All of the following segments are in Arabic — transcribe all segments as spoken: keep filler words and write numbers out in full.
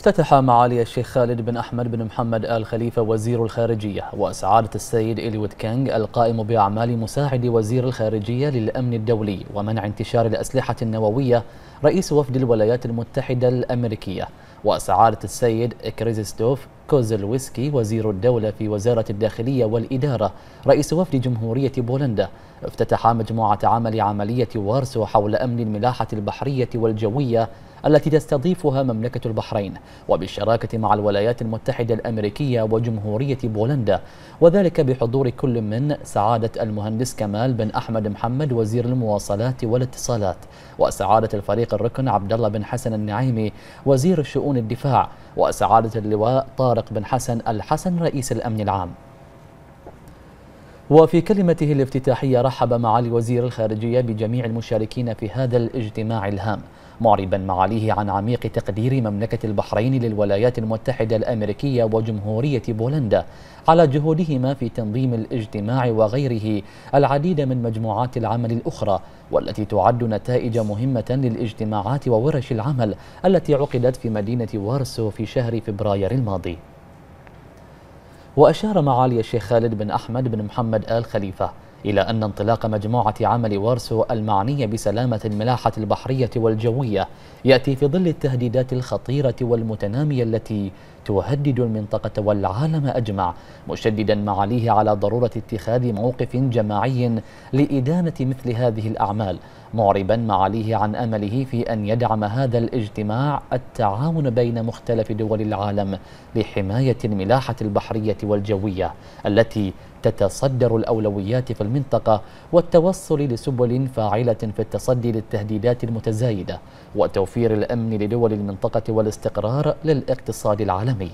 افتتح معالي الشيخ خالد بن أحمد بن محمد آل خليفة وزير الخارجية وسعادة السيد إليوت كينغ القائم بأعمال مساعد وزير الخارجية للأمن الدولي ومنع انتشار الأسلحة النووية رئيس وفد الولايات المتحدة الأمريكية، وسعادة السيد كريزستوف كوزلويسكي وزير الدولة في وزارة الداخلية والإدارة رئيس وفد جمهورية بولندا. افتتح مجموعة عمل عملية وارسو حول أمن الملاحة البحرية والجوية التي تستضيفها مملكة البحرين وبالشراكة مع الولايات المتحدة الأمريكية وجمهورية بولندا، وذلك بحضور كل من سعادة المهندس كمال بن أحمد محمد وزير المواصلات والاتصالات، وسعادة الفريق الركن عبد الله بن حسن النعيمي وزير شؤون الدفاع، وسعادة اللواء طارق بن حسن الحسن رئيس الأمن العام. وفي كلمته الافتتاحية رحب معالي وزير الخارجية بجميع المشاركين في هذا الاجتماع الهام، معربا معاليه عن عميق تقدير مملكة البحرين للولايات المتحدة الأمريكية وجمهورية بولندا على جهودهما في تنظيم الاجتماع وغيره العديد من مجموعات العمل الأخرى، والتي تعد نتائج مهمة للاجتماعات وورش العمل التي عقدت في مدينة وارسو في شهر فبراير الماضي. وأشار معالي الشيخ خالد بن أحمد بن محمد آل خليفة إلى أن انطلاق مجموعة عمل وارسو المعنية بسلامة الملاحة البحرية والجوية يأتي في ظل التهديدات الخطيرة والمتنامية التي تهدد المنطقة والعالم أجمع، مشددا معاليه على ضرورة اتخاذ موقف جماعي لإدانة مثل هذه الأعمال، معربا معاليه عن أمله في أن يدعم هذا الاجتماع التعاون بين مختلف دول العالم لحماية الملاحة البحرية والجوية التي تتصدر الأولويات في المنطقة، والتوصل لسبل فاعلة في التصدي للتهديدات المتزايدة وتوفير الأمن لدول المنطقة والاستقرار للاقتصاد العالمي.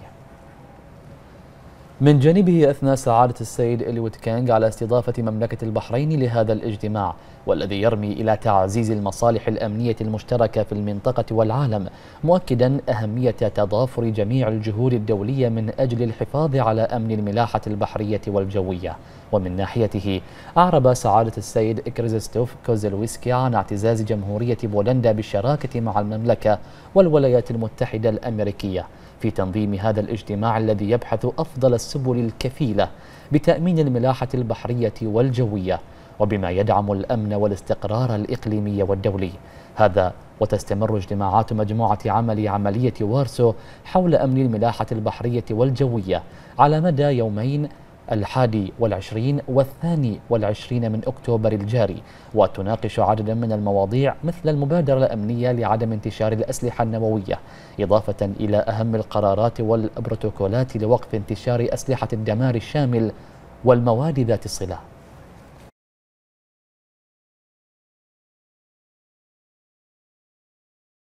من جانبه أثنى سعادة السيد إليوت كينغ على استضافة مملكة البحرين لهذا الاجتماع، والذي يرمي إلى تعزيز المصالح الأمنية المشتركة في المنطقة والعالم، مؤكدا أهمية تضافر جميع الجهود الدولية من أجل الحفاظ على أمن الملاحة البحرية والجوية. ومن ناحيته أعرب سعادة السيد كريزستوف كوزلويسكي عن اعتزاز جمهورية بولندا بالشراكة مع المملكة والولايات المتحدة الأمريكية في تنظيم هذا الاجتماع الذي يبحث أفضل السبل الكفيلة بتأمين الملاحة البحرية والجوية وبما يدعم الأمن والاستقرار الإقليمي والدولي. هذا وتستمر اجتماعات مجموعة عمل عملية وارسو حول أمن الملاحة البحرية والجوية على مدى يومين الحادي والعشرين والثاني والعشرين من أكتوبر الجاري، وتناقش عددا من المواضيع مثل المبادرة الأمنية لعدم انتشار الأسلحة النووية، إضافة إلى أهم القرارات والبروتوكولات لوقف انتشار أسلحة الدمار الشامل والمواد ذات الصلة.